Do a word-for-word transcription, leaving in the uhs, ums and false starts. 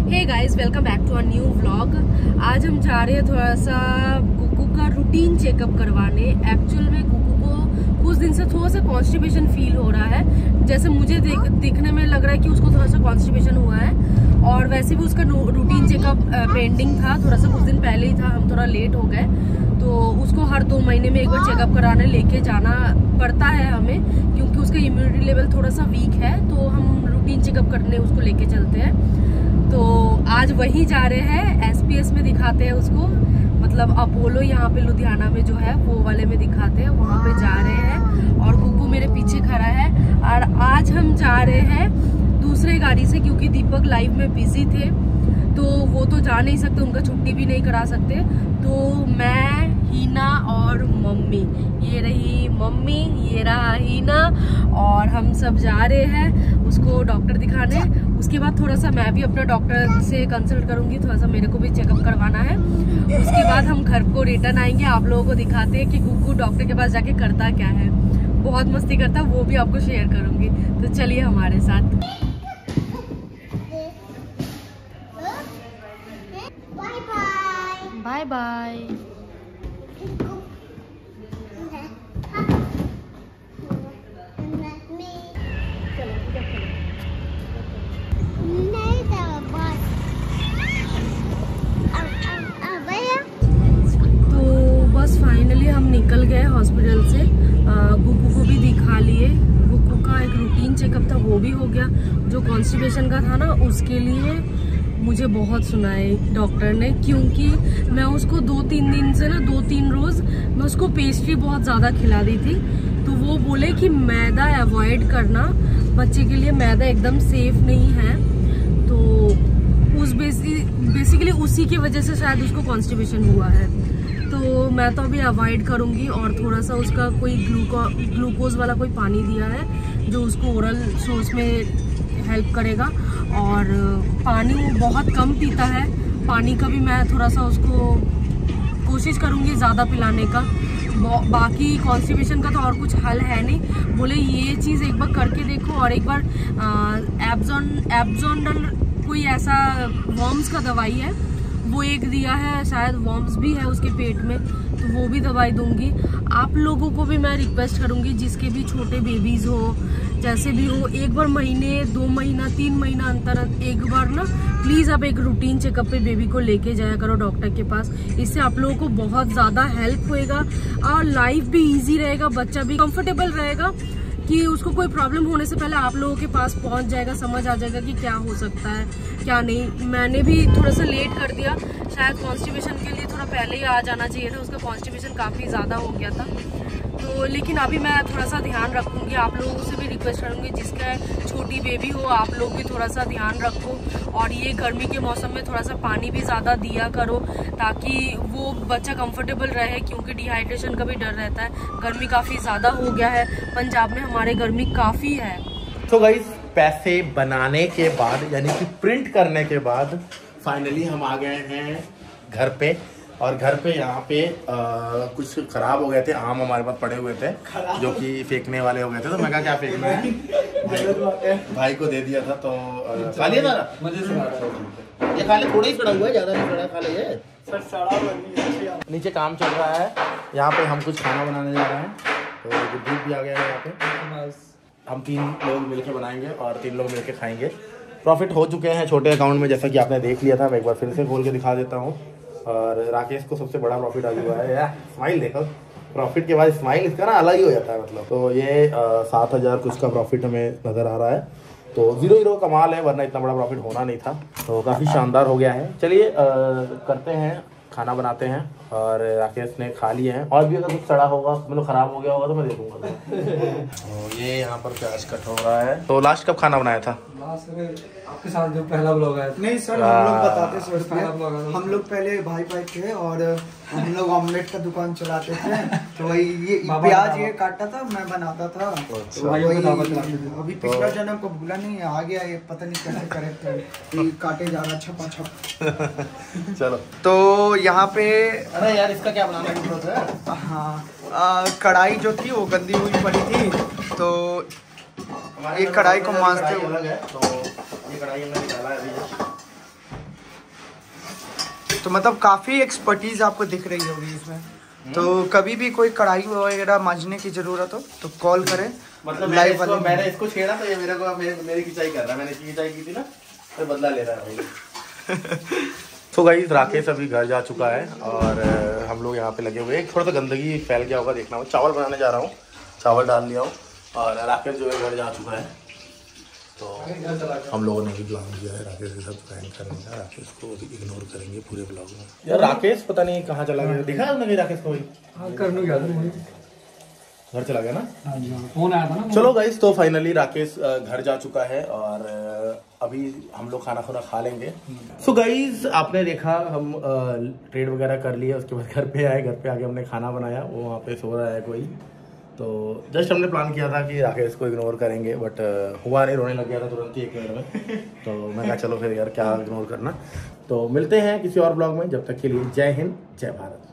Hey guys, welcome back to a new vlog. आज हम जा रहे हैं थोड़ा सा कुकू का रूटीन चेकअप करवाने। एक्चुअल में कुकू को कुछ दिन से थोड़ा सा कॉन्स्टिपेशन फील हो रहा है। जैसे मुझे देख, दिखने में लग रहा है कि उसको थोड़ा सा कॉन्स्टिपेशन हुआ है, और वैसे भी उसका रूटीन चेकअप पेंडिंग था, थोड़ा सा कुछ दिन पहले ही था। हम थोड़ा लेट हो गए, तो उसको हर दो महीने में एक बार चेकअप कराने लेके जाना पड़ता है हमें, क्योंकि उसका इम्यूनिटी लेवल थोड़ा सा वीक है। तो हम रूटीन चेकअप करने उसको लेके चलते हैं। तो आज वही जा रहे हैं, एसपीएस में दिखाते हैं उसको, मतलब अपोलो यहाँ पे लुधियाना में जो है वो वाले में दिखाते हैं, वहाँ पे जा रहे हैं। और कुकू मेरे पीछे खड़ा है। और आज हम जा रहे हैं दूसरे गाड़ी से, क्योंकि दीपक लाइव में बिजी थे, तो वो तो जा नहीं सकते, उनका छुट्टी भी नहीं करा सकते। तो मैं, हीना और मम्मी, ये रही मम्मी, ये रहा हीना, और हम सब जा रहे हैं उसको डॉक्टर दिखाने। उसके बाद थोड़ा सा मैं भी अपना डॉक्टर से कंसल्ट करूंगी, थोड़ा सा मेरे को भी चेकअप करवाना है। उसके बाद हम घर को रिटर्न आएंगे, आप लोगों को दिखाते हैं कि कुकू डॉक्टर के पास जाके करता क्या है। बहुत मस्ती करता, वो भी आपको शेयर करूंगी। तो चलिए हमारे साथ। Bye bye. तो बस फाइनली हम निकल गए हॉस्पिटल से, गुक्कू को भी दिखा लिए। गुक्कू का एक रूटीन चेकअप था, वो भी हो गया। जो कॉन्स्टिपेशन का था ना, उसके लिए मुझे बहुत सुनाए डॉक्टर ने, क्योंकि मैं उसको दो तीन दिन से ना, दो तीन रोज मैं उसको पेस्ट्री बहुत ज़्यादा खिला दी थी। तो वो बोले कि मैदा अवॉइड करना, बच्चे के लिए मैदा एकदम सेफ नहीं है। तो उस बेसिक बेसिकली उसी की वजह से शायद उसको कॉन्स्टिपेशन हुआ है। तो मैं तो अभी अवॉइड करूँगी, और थोड़ा सा उसका कोई ग्लूको ग्लूकोज वाला कोई पानी दिया है जो उसको ओरल सोर्स में हेल्प करेगा। और पानी वो बहुत कम पीता है, पानी का भी मैं थोड़ा सा उसको कोशिश करूँगी ज़्यादा पिलाने का। बाकी कॉन्स्टिपेशन का तो और कुछ हल है नहीं। बोले ये चीज़ एक बार करके देखो, और एक बार एब्जॉन एब्जॉन्डल कोई ऐसा वर्म्स का दवाई है, वो एक दिया है, शायद वर्म्स भी है उसके पेट में, तो वो भी दवाई दूंगी। आप लोगों को भी मैं रिक्वेस्ट करूंगी, जिसके भी छोटे बेबीज हो, जैसे भी हो, एक बार महीने, दो महीना, तीन महीना अंतर एक बार ना प्लीज़ आप एक रूटीन चेकअप पे बेबी को लेके जाया करो डॉक्टर के पास। इससे आप लोगों को बहुत ज़्यादा हेल्प होएगा, और लाइफ भी ईजी रहेगा, बच्चा भी कंफर्टेबल रहेगा, कि उसको कोई प्रॉब्लम होने से पहले आप लोगों के पास पहुंच जाएगा, समझ आ जाएगा कि क्या हो सकता है क्या नहीं। मैंने भी थोड़ा सा लेट कर दिया, शायद कॉन्स्टिपेशन के लिए थोड़ा पहले ही आ जाना चाहिए था, उसका कॉन्स्टिपेशन काफ़ी ज़्यादा हो गया था। तो लेकिन अभी मैं थोड़ा सा ध्यान रखूँगी, आप लोगों से भी रिक्वेस्ट करूँगी, जिसका छोटी बेबी हो आप लोग भी थोड़ा सा ध्यान रखो। और ये गर्मी के मौसम में थोड़ा सा पानी भी ज़्यादा दिया करो, ताकि वो बच्चा कंफर्टेबल रहे, क्योंकि डिहाइड्रेशन का भी डर रहता है। गर्मी काफ़ी ज़्यादा हो गया है, पंजाब में हमारे गर्मी काफ़ी है। तो गाइस, पैसे बनाने के बाद, यानी कि प्रिंट करने के बाद फाइनली हम आ गए हैं घर पे। और घर पे यहाँ पे आ, कुछ खराब हो गए थे आम, हमारे पास पड़े हुए थे जो कि फेंकने वाले हो गए थे। तो मैं कहा क्या फेंकना है, भाई, भाई को दे दिया था। तो खा लिया था ये, खा ले, थोड़ा ही सड़ा हुआ है, ज्यादा नहीं सड़ा, खा ले ये। नीचे काम चल रहा है, यहाँ पे हम कुछ खाना बनाने जा रहे हैं। तो गुड्डू भी आ गया है यहाँ पे, हम तीन लोग मिलके बनाएंगे और तीन लोग मिलके खाएंगे। प्रॉफिट हो चुके हैं छोटे अकाउंट में, जैसा कि आपने देख लिया था। मैं एक बार फिर से खोल के दिखा देता हूँ। और राकेश को सबसे बड़ा प्रॉफिट आ हुआ है यार, स्माइल देखो, प्रॉफिट के बाद स्माइल इसका ना अलग ही हो जाता है। मतलब तो ये सात हज़ार कुछ का प्रॉफिट हमें नज़र आ रहा है। तो जीरो जीरो कमाल है, वरना इतना बड़ा प्रॉफिट होना नहीं था। तो काफ़ी शानदार हो गया है। चलिए करते हैं, खाना बनाते हैं। और राकेश ने खा लिए हैं, और भी अगर कुछ सड़ा होगा, मतलब ख़राब हो गया होगा तो मैं दे दूँगा। तो ये यहाँ पर प्याज कट हो रहा है। तो लास्ट कब खाना बनाया था? आपके साथ जो पहला ब्लॉग आया नहीं सर, हम लोग बताते सर, हम लोग पहले भाई भाई थे, और हम लोग ऑमलेट का दुकान चलाते थे। तो वही ये प्याज ये काटता था, मैं बनाता था। तो अभी पिछला जन्म को भूला नहीं, आ गया ये, पता नहीं कैसे करे, काटे जा रहा छपा छप। चलो, तो यहाँ पे अरे यार इसका क्या बनाना है? हाँ, कढ़ाई जो थी वो गंदी हुई पड़ी थी, तो ये कढ़ाई को मांजते हुए, तो ये कढ़ाई हमने निकाला है अभी। तो मतलब काफ़ी एक्सपर्टीज आपको दिख रही होगी इसमें। तो कभी भी कोई कढ़ाई वगैरह मांजने की जरूरत हो तो कॉल करें। मतलब मैंने इसको, मैंने इसको छेड़ा तो ये मेरे को मेरे, मेरी खिंचाई कर रहा है। मैंने इसकी खिंचाई की थी ना, तो बदला ले रहा है भाई। तो गाइस राकेश अभी घर जा चुका है और हम लोग यहाँ पे लगे हुए हैं। थोड़ा सा गंदगी फैल गया होगा, देखना हो। चावल बनाने जा रहा हूँ, चावल डाल लिया हूँ और राकेश जो है घर जा चुका है। तो हम लोगों ने भी प्लान किया है राकेश के साथ प्लान करने का। राकेश को अभी इग्नोर करेंगे पूरे ब्लॉग में। यार राकेश पता नहीं कहाँ चला गया, दिखा है उन्होंने राकेश को? हाँ करने गया था, घर चला गया ना। फोन आया था ना। चलो गाइस, तो फाइनली राकेश घर जा चुका है और अभी हम लोग खाना खाना खा लेंगे। सो गाइस आपने देखा हम ट्रेड वगैरह कर लिए, उसके बाद घर पे आए। घर पे आके हमने खाना बनाया, वो वहाँ पे सो रहा है कोई। तो जस्ट हमने प्लान किया था कि राकेश को इग्नोर करेंगे, बट हुआ नहीं, रोने लग गया था तुरंत ही एक मिनट में। तो मैं कहा चलो फिर यार क्या इग्नोर करना। तो मिलते हैं किसी और ब्लॉग में, जब तक के लिए जय हिंद जय भारत।